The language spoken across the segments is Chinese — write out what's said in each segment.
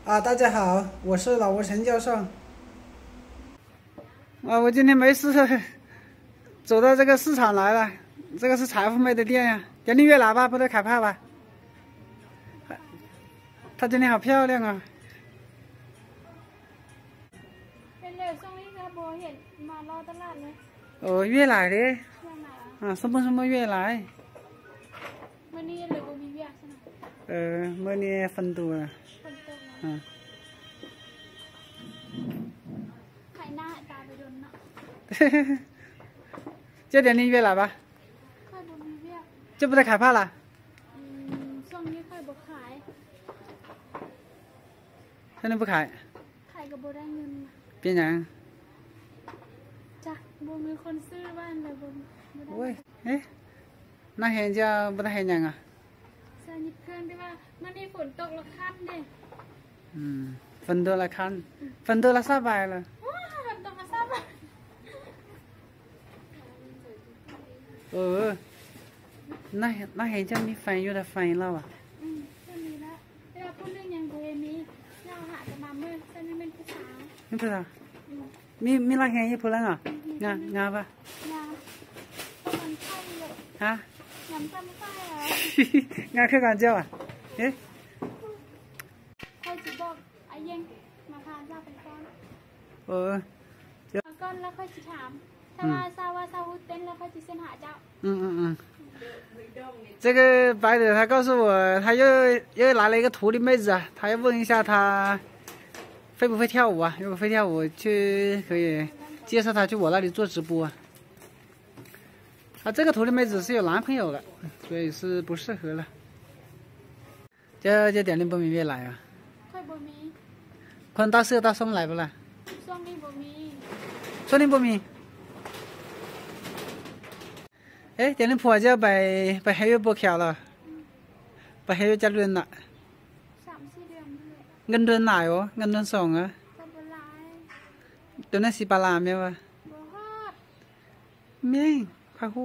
大家好，我是老吴陈教授。我今天没事，走到这个市场来了。这个是财富妹的店呀，点订阅喇叭，不得卡帕吧？她今天好漂亮啊！哦，月来的。什么月来？มื่อนี้分多了。这点订阅了吧？这不得开怕了？现在不ขายก็บ่ได้เงินเป็นยังจ้ะบ่มีคนซื้อบ้านเลยบ่โอ้ยน่าเห็นจะบ่ได้เห็นยังอ่ะสนิทเพื่อนที่ว่ามันนี่ฝนตกละคันเด้ฝนตกละคันฝนตกละสบายเลยฝนตกละสบายน่าเห็นจะมีแฟนอยู่แต่แฟนเราอ่ะก็มีแล้วแต่ว่าพูดเรื่องยังบ่มีเราหาจะมาเมื่อฉันเป็นผู้สาวเป็นผู้สาวมีรักแห่งญี่ปุ่นแล้วเหรองาปะงามันใช่เลยฮะงามจำใช่เหรองาแค่การเจ้าอ่ะใครจะบอกไอ้ยังมาทานซาเป็นก้อนก้อนแล้วค่อยจะถามถ้าว่าซาฮูเต้นแล้วค่อยจะเส้นหาเจ้า这个白的他告诉我，他又来了一个图的妹子啊，他要问一下他会不会跳舞啊？如果会跳舞，可以介绍他去我那里做直播啊。这个图的妹子是有男朋友的，所以是不适合了。这点的不明月来啊？คนตาเสื้อตาส้มไหลไปละส้มนี่บ่มีเดี๋ยวนี้ผัวจะไปให้ยบเขียวแล้วไปให้ยจัดเดือนน่ะ3-4 เดือนเงินเดือนไหนวะเงินเดือน2อ่ะเดือนนั้น10 บาทไหมวะแม่งข้าคู่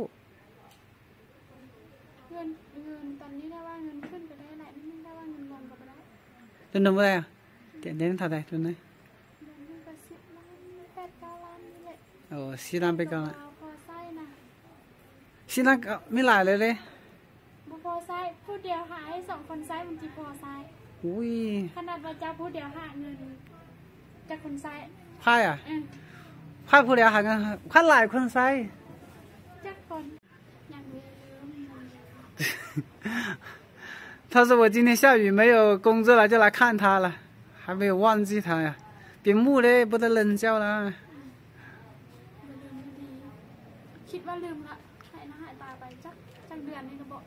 เงินตอนนี้ได้ว่าเงินขึ้นไปได้ไหนไม่ได้ว่าเงินลงก็ไปได้เดือนนึงเท่าไหร่อ่ะเดือนเท่าไหร่เดือนไหน10 ล้าน8-9 ล้านนี่แหละ4 ล้าน8-9 ล้านสินะไม่หลายเลยบุพอไซพูดเดียวหาให้2 คนไซมันจีพอไซอุ้ยขนาดว่าจะพูดเดียวหาเงินจากคนไซใครอ่ะใครพูดเดียวหาเงินใครหลายคนไซจากคนอย่างนี้他说我今天下雨没有工作了就来看他了还没有忘记他呀别木เลย不得冷叫了คิดว่าลืมละหายตาไปจักเดือนนี่ก็บอก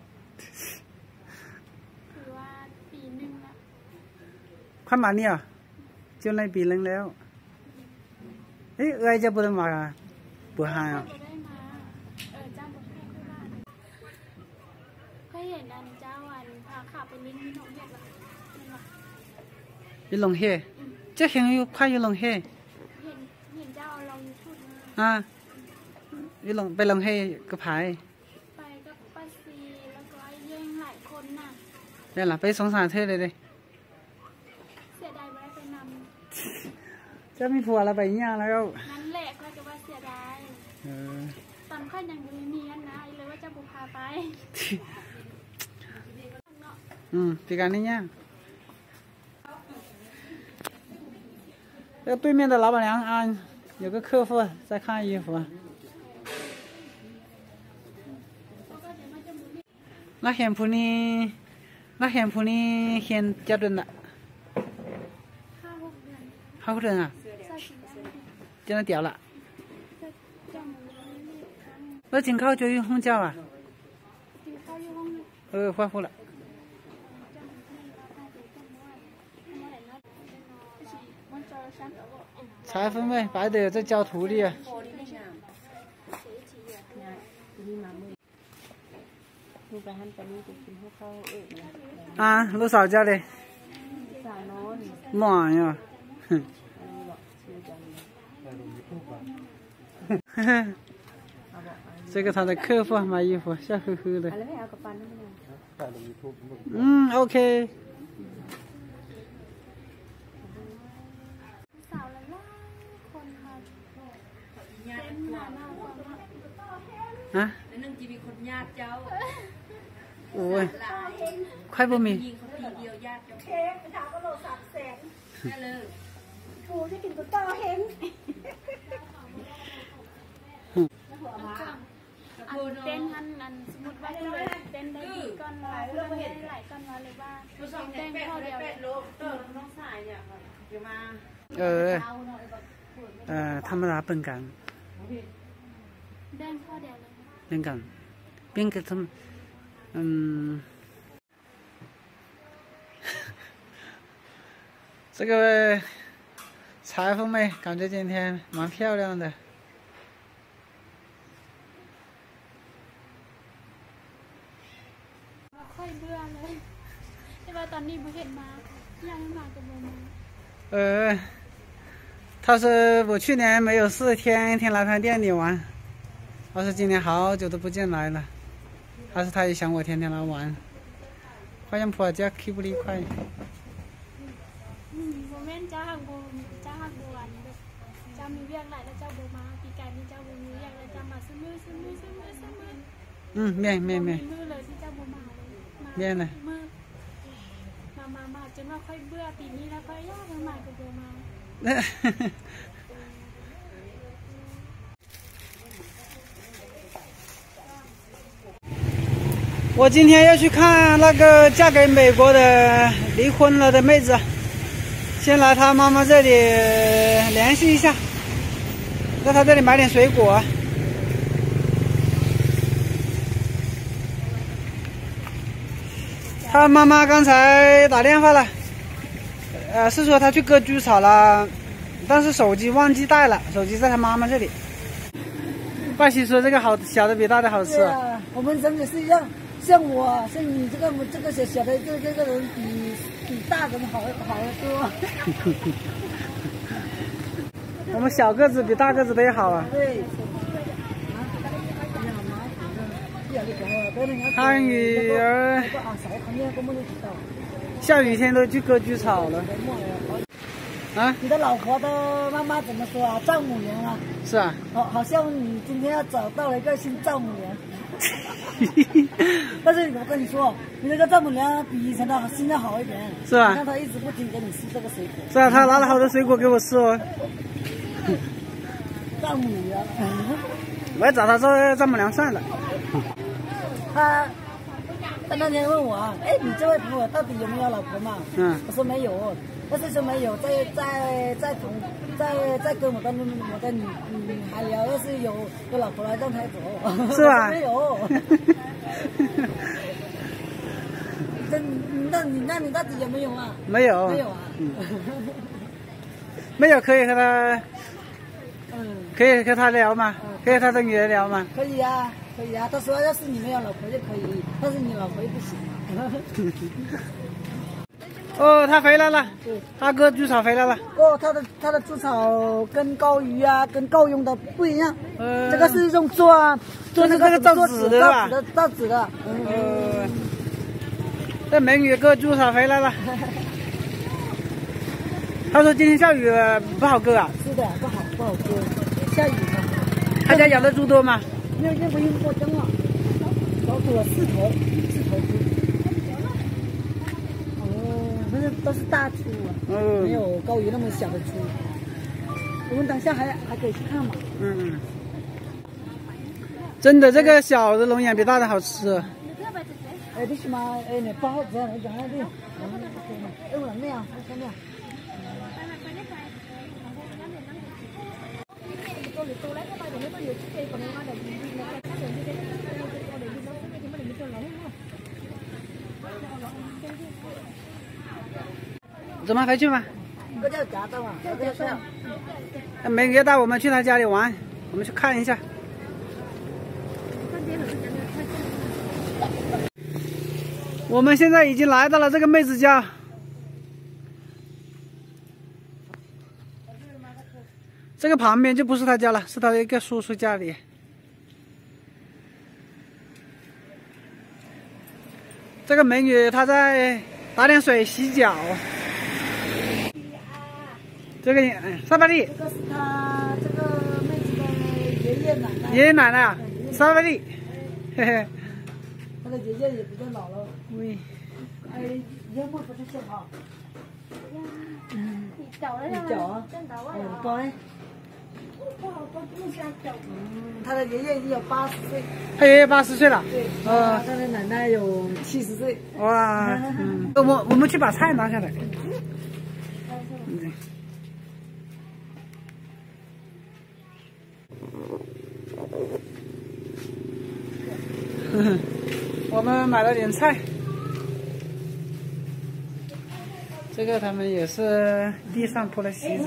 คือว่าปีนึงละขั้นมาเนี่ยจนในปีนึงแล้วอะไรจะเปิดมาเปิดหายอ่ะเจ้าบอกให้ด้วยว่าเคยเห็นอันเจ้าวันพาข่าวไปลิงที่หนองเห็ดหรอยี่หลงเฮ่จะเห็นอยู่ใครยี่หลงเฮ่เห็นเจ้าเอาลงยูทูบยี่หลงไปลงเฮ่ก็พายไปกับป้าซีแล้วก็เย่งหลายคนน่ะนี่แหละไปสงสารเธอเลยเสียดายไม่ได้ไปนำจะมีผัวแล้วไปย่างแล้วนั่นแหละก็จะว่าเสียดายตอนค่อยยังมีเมียนะเลยว่าจะบุพาไปปีการนี้ย่าง对面的老板娘啊，有个客户在看衣服。那现铺呢现加顿了5-6 เดือน啊真的屌了那紧靠就用红椒啊发货了财富妹白的在教徒弟ลูกสาวเจ้าเลยหมอเนี่ย这个他的客户买衣服笑呵呵的OK ฮะโอ้ยค่อยบ่มีเค้กถามก็โล300,000ได้เลยถูจะกินก็ต่อเห็นเต้นอันสมมติว่าเต้นได้ดีก้อนมาเพื่อนเห็นหลายก้อนมาเลยว่าเต้นข้อเดียวน้องสายเนี่ยเดี๋ยวมาธรรมดาเป็นกันเต้นข้อเดียวเลยเป็นกันเป็นกันทำ这个裁缝妹感觉今天蛮漂亮的。 ค่อยเบื่อเลยแต่ว่าตอนนี้ไม่เห็นมายังไม่มากับโม他是我去年没有事，天天来他店里玩，他是今年好久都不见来了，还是他也想我天天来玩，花样婆家去不离快。 โมเมนต์จ้าบัวจ้ามีเรื่องอะไรแล้วเจ้าบัวมาปีกายนี้เจ้าบัวมีเรื่องอะไรจ้ามาซื้อมือ面มือเลยที่เจ้าบัวมาเลยเลยมือมาจนว่าค่อยเบื่อปีนี้แล้วก็ยากมากับบัวมา我今天要去看那个嫁给美国的离婚了的妹子，先来她妈妈这里联系一下，在她这里买点水果。她妈妈刚才打电话了，是说她去割猪草了，但是手机忘记带了，手机在她妈妈这里。爸媳说这个好，小的比大的好吃。 对啊，我们人也是一样。像你这个小的这个人比大人好得多。 我们小个子比大个子都要好啊。 对。 他女儿下雨天都去割猪草了。啊？ 你的老婆的妈妈怎么说啊？丈母娘啊？ 是啊。 好像你今天要找到了一个新丈母娘。但是我跟你说，你那个丈母娘比以前的心要好一点， 是吧？ 你看她一直不停给你吃这个水果。 是啊，她拿了好多水果给我吃哦。 丈母娘， 我要找她做丈母娘算了。 她那天问我，哎，你这位朋友到底有没有老婆嘛？我说没有，但是说没有，再跟我的女孩聊，要是有老婆来让她走。 是吧？ 没有。那你到底有没有啊？ 没有。 没有啊。 没有可以和他，可以和他聊吗？可以和他的女儿聊吗？ 可以啊，可以啊。他说要是你没有老婆就可以，但是你老婆又不行。 哦，他回来了。对，他割猪草回来了。 哦，他的猪草跟高鱼啊，跟够用的不一样。这个是用做那个造纸的吧？ 造纸的。 这美女割猪草回来了。他说今天下雨不好割啊。 是的，不好割，下雨嘛。 他家养的猪多吗？ 没有，不用过灯了，少煮了4头猪。那都是大猪啊，没有高鱼那么小的猪。我们等下还可以去看嘛。 真的，这个小的龙眼比大的好吃。 哎，你什么？哎，你包这样讲那里，哎，我那样，那样。 走吗？回去吗？ 我叫夹的嘛， 美女带我们去她家里玩，我们去看一下。我们现在已经来到了这个妹子家，这个旁边就不是她家了，是她的一个叔叔家里。这个美女她在打点水洗脚。这个萨巴利， 这个是他这个妹子的爷爷奶奶。 爷爷奶奶啊？ 萨瓦迪，嘿嘿。 他的爷爷也比较老了。 喂。 哎，爷不是幸好。 你找了呀？真的我有。乖。他的爷爷已经有80岁。 他爷爷80岁了。 对。他的奶奶有70岁。 哇。我们去把菜拿下来。我们买了点菜，这个他们也是地上铺了席子。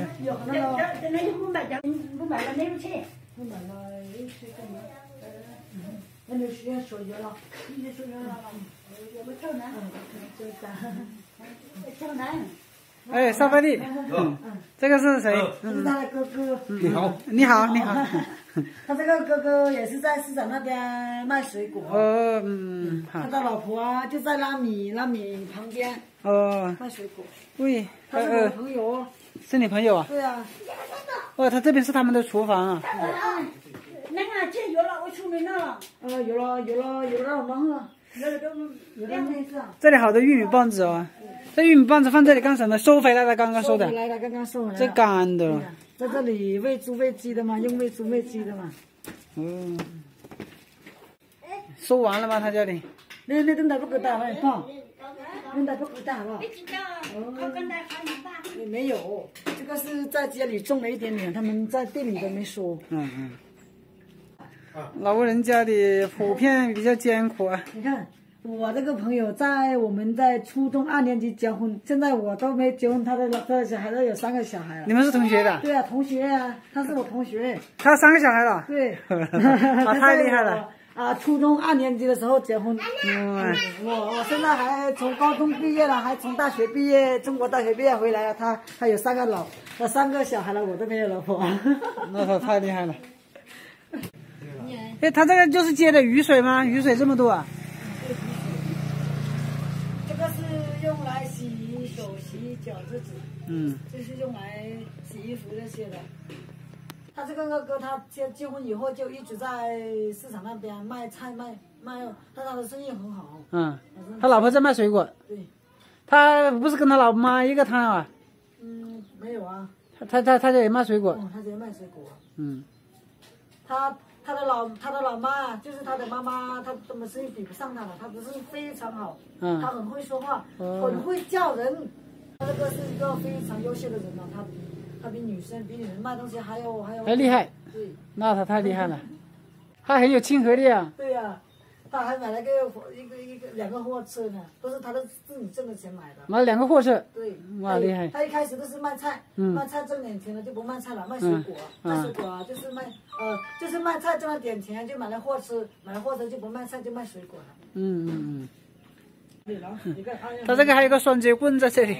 哎，沙发地，这个是谁？ 这是他的哥哥。 你好，你好，你好。 他这个哥哥也是在市场那边卖水果。好。他的老婆啊，就在拉米旁边。卖水果。 喂， 他是我朋友。 是你朋友啊？ 对啊。 他这边是他们的厨房啊。 那个这有了，我出门了。有了，我忙了。这里好多玉米棒子哦。这玉米棒子放这里干什么？收回来的，刚刚收的。 收回来的，刚刚收回来的。 这干的。 在这里喂猪喂鸡的嘛，用喂猪喂鸡的嘛。 收完了吗？他家里？ 那等待不够大了，放。等待不够大了。没有，这个是在家里种了一点点，他们在店里都没收。 老挝人家里普遍比较艰苦啊。 你看。我这个朋友我们在初中2年级结婚，现在我都没结婚，他的小孩都有3个小孩了。 你们是同学的？ 对啊，同学啊，他是我同学。 他3个小孩了？ 对。 他太厉害了。 初中2年级的时候结婚。我现在还从高中毕业了，还从大学毕业，中国大学毕业回来了。他有3个小孩了，我都没有老婆。 那他太厉害了。哎，他这个就是接的雨水吗？雨水这么多啊？ 这个是用来洗手、洗脚这纸。这是用来洗衣服这些的。他这个哥他结婚以后就一直在市场那边卖菜卖，他的生意很好。 他老婆在卖水果。 对。他不是跟他老妈一个摊啊？ 没有啊。 他家也卖水果。 他家卖水果。他的老妈就是他的妈妈，他怎么生意比不上他了？他的生意非常好，他很会说话，很会叫人。他这个是一个非常优秀的人了，他比女人卖东西还厉害。 对， 那他太厉害了，他很有亲和力啊。 对呀，他还买了2个货车呢，都是他自己挣的钱买的。 买了2个货车。 对， 哇，厉害。 他一开始都是卖菜，卖菜挣点钱了就不卖菜了，卖水果。卖水果啊，就是卖菜挣了点钱就买了货车，就不卖菜就卖水果了。对了， 他这个还有个双节棍在这里。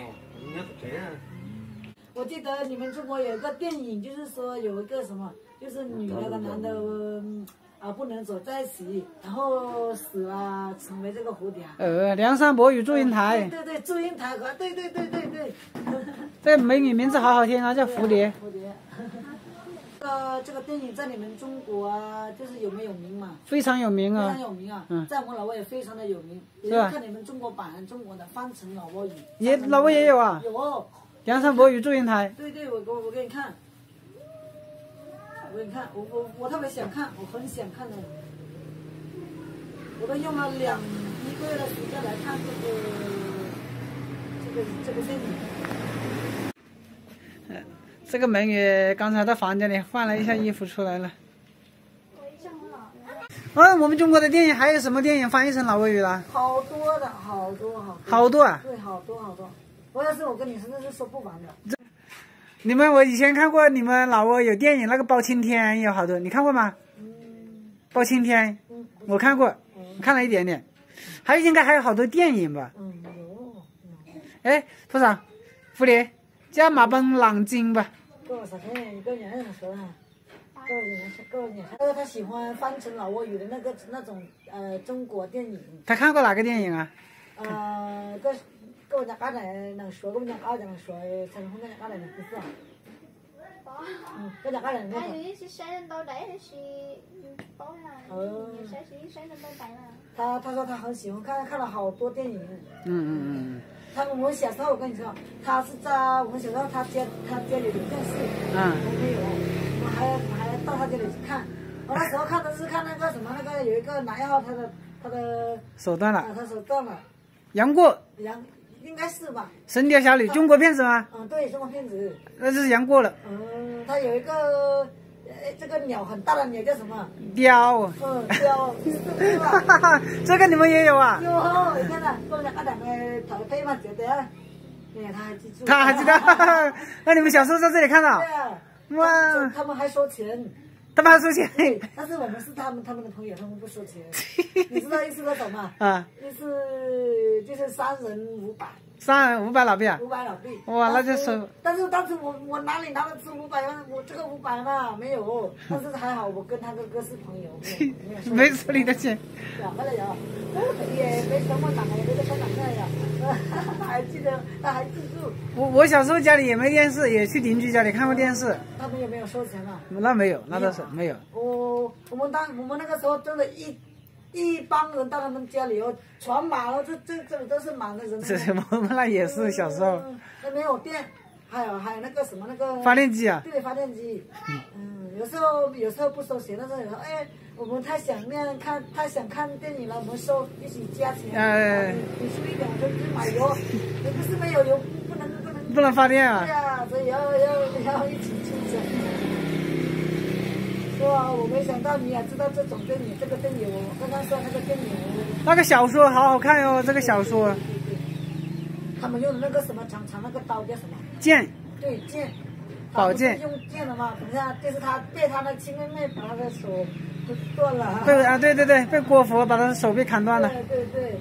我记得你们中国有一个电影，就是说有一个什么，就是女的跟男的不能走在一起，然后死了，成为这个蝴蝶。 梁山伯与祝英台。 对，祝英台和对。 这美女名字好好听啊，叫蝴蝶。 蝴蝶。这个电影在你们中国就是有没有名嘛？ 非常有名啊。 非常有名啊。在我们老挝也非常的有名。 是吧？ 看你们中国版中国的翻成老挝语。 老挝也有啊。 有。 梁山伯与祝英台。 对，我给你看。我特别想看，我很想看的。我都用了1个月的时间来看这个电影。 这个美女刚才在房间里换了一下衣服出来了。我们中国的电影还有什么电影翻译成老挝语了？ 好多的，好多。 好多啊？ 对，好多。我跟你说，这是说不完的。 我以前看过你们老挝有电影，那个包青天有好多，你看过吗？包青天，我看过，看了一点点。应该还有好多电影吧？ 有。 哎，部长，福利，加马奔朗金吧。 够啥钱？一个人说哈。够年。他喜欢翻成老挝语的那种中国电影。 他看过哪个电影啊？ 跟我讲刚才能说，跟我讲刚才能说，陈红跟讲刚才能不是。 có nhà cái này nữa. Ai thì sẽ lên đâu đấy thì tối là sẽ lên đâu đấy 他 là。 说他很喜欢看了好多电影。我们小时候我跟你说，他是在我们小时候他家里有电视，我没有，我还到他家里去看。我那时候看的是看那个什么那个有一个男一号他的手断了， 他手断了。 杨过。 应该是吧？ 神雕侠侣，中国片子吗？ 对，中国片子。 那是杨过了。 他有一个这个鸟很大的鸟叫什么？ 雕。 雕，是吧？这个你们也有啊？ 有，你看了，过两个头配嘛，觉得，他还记住。 他还记得？那你们小时候在这里看到？ 对啊。 哇！ 他们还收钱。 他们还收钱？ 对，但是我们是他们的朋友，他们不收钱。你知道意思多少吗？就是3人500。3人 500老币啊 ？500老币。 哇，那就收。 但是当时我哪里拿得出500？我这个500嘛没有。但是还好，我跟他哥哥是朋友， 没收你的钱。 没了呀，也没什么打呀，没得分打呀。他还记得，他还记住。 我小时候家里也没电视，也去邻居家里看过电视。 他们有没有收钱啊？ 那没有，那倒是没有。 我们那个时候真的一帮人到他们家里哦，全满了，这里都是满的人。 我们那也是小时候。 那没有电，还有那个什么那个发电机啊。 对，发电机。有时候不收钱，但是有时候我们太想看电影了，我们一起加钱。你出一点，我就去买油。你不是没有油， 不能发电啊。 对啊，所以要一起出钱。哇，我没想到你也知道这种电影，这个电影我刚刚说那个电影。 那个小说好好看哟，这个小说。 对。他们用的那个什么长那个刀叫什么？ 剑。 对，剑。 宝剑。 用剑的嘛，等一下就是他被他的亲妹妹把他的手断了。 对，被郭芙把他的手被砍断了。 对。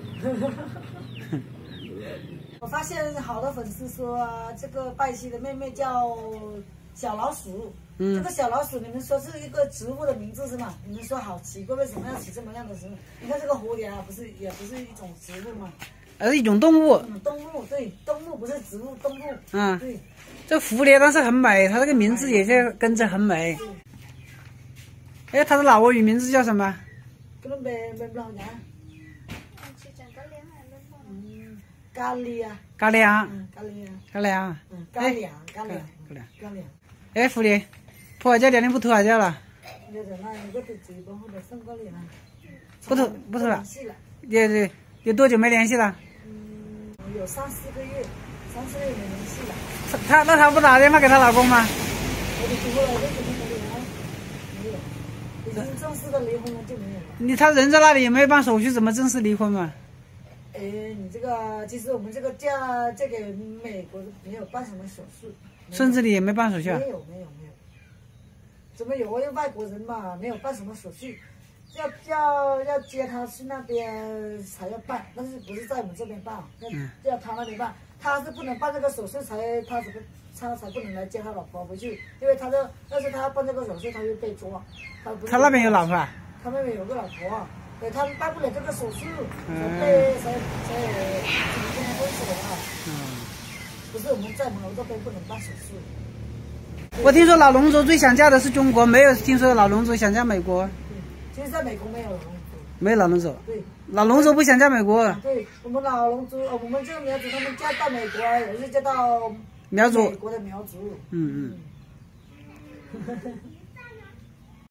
我发现好多粉丝说这个拜西的妹妹叫小老鼠。这个小老鼠，你们说是一个植物的名字是吗？你们说好奇怪，为什么要起这么样的植物？你看这个蝴蝶啊，也不是一种植物吗？ 而是一种动物。 动物，对，动物不是植物，动物。对。 这蝴蝶倒是很美，它这个名字也就跟着很美。它的老挝语名字叫什么？ 咖喱啊。 咖喱。蝴蝶，脱下脚你不脱下脚了？不脱了。有多久没联系了？ 有3-4个月没联系了。 她不打电话给她老公吗？ 我就说了，为什么没有？已经正式的离婚了就没有了。 他人在那里也没办手续，怎么正式离婚嘛？ 你这个其实我们这个嫁给美国没有办什么手续。 村子里也没办手续啊？ 没有，怎么有？因为外国人嘛，没有办什么手续，要接他去那边才要办，但是不是在我们这边办，要他那边办，他是不能办这个手续他才不能来接他老婆回去，因为要是他要办这个手续，他就被抓。 他那边有老婆啊？ 他那边有个老婆，对，他办不了这个手续，才今天分手了。不是我们在毛这边不能办手续。 我听说老龙族最想嫁的是中国，没有听说老龙族想嫁美国。 其实在美国没有老龙族。 没有老龙族。 对。 老龙族不想嫁美国。 对，我们老龙族，我们这个苗族，他们嫁到美国也是嫁到苗族。 美国的苗族。